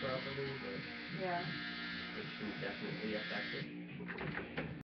properly, but Yeah. it can definitely affect it.